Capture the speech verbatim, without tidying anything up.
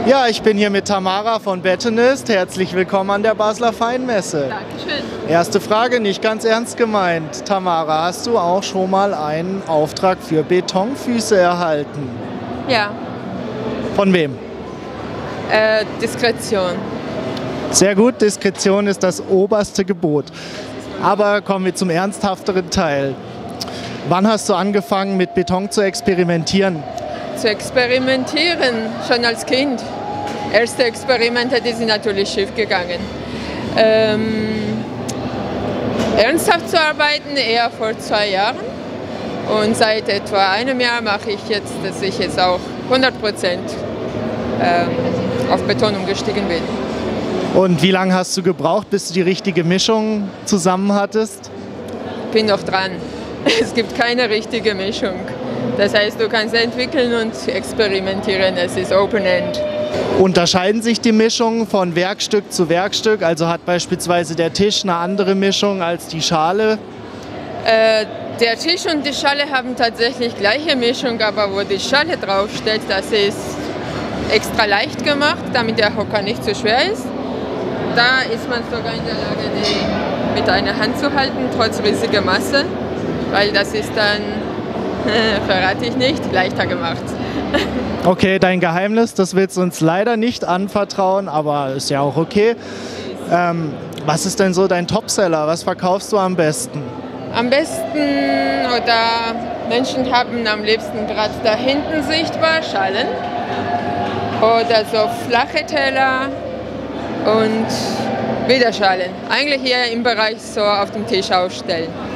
Ja, ich bin hier mit Tamara von Betonist. Herzlich willkommen an der Basler Feinmesse. Dankeschön. Erste Frage, nicht ganz ernst gemeint. Tamara, hast du auch schon mal einen Auftrag für Betonfüße erhalten? Ja. Von wem? Äh, Diskretion. Sehr gut, Diskretion ist das oberste Gebot. Aber kommen wir zum ernsthafteren Teil. Wann hast du angefangen, mit Beton zu experimentieren? Zu experimentieren, schon als Kind. Erste Experimente, die sind natürlich schief gegangen. Ähm, ernsthaft zu arbeiten, eher vor zwei Jahren. Und seit etwa einem Jahr mache ich jetzt, dass ich jetzt auch hundert Prozent ähm, auf Beton umgestiegen bin. Und wie lange hast du gebraucht, bis du die richtige Mischung zusammen hattest? Bin noch dran. Es gibt keine richtige Mischung. Das heißt, du kannst entwickeln und experimentieren. Es ist Open-End. Unterscheiden sich die Mischungen von Werkstück zu Werkstück? Also hat beispielsweise der Tisch eine andere Mischung als die Schale? Äh, der Tisch und die Schale haben tatsächlich gleiche Mischung, aber wo die Schale draufsteht, das ist extra leicht gemacht, damit der Hocker nicht zu schwer ist. Da ist man sogar in der Lage, die mit einer Hand zu halten, trotz riesiger Masse, weil das ist dann, verrate ich nicht, leichter gemacht. Okay, dein Geheimnis, das willst du uns leider nicht anvertrauen, aber ist ja auch okay. Ähm, was ist denn so dein Topseller? Was verkaufst du am besten? Am besten, oder Menschen haben am liebsten gerade da hinten sichtbar Schalen oder so flache Teller und Widerschalen. Eigentlich hier im Bereich so auf dem Tisch aufstellen.